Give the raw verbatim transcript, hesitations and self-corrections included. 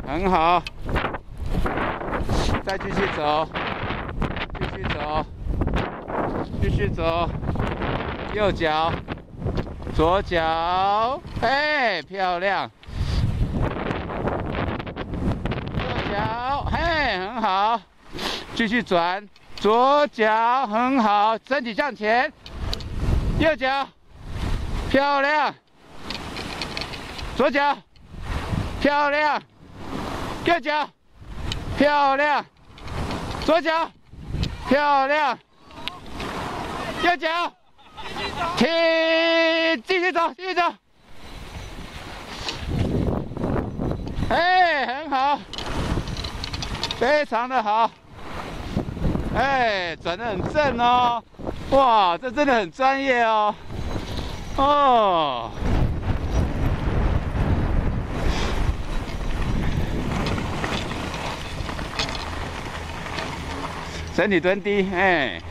很好，再继续走，继续走，继续走，右脚，左脚，嘿，漂亮，右脚，嘿，很好，继续转，左脚很好，身体向前，右脚，漂亮，左脚。 漂亮，右脚，漂亮，左脚，漂亮，右脚，停，继续走，继续走，哎，很好，非常的好，哎，转得很正哦，哇，这真的很专业哦，哦。 身体蹲低，哎，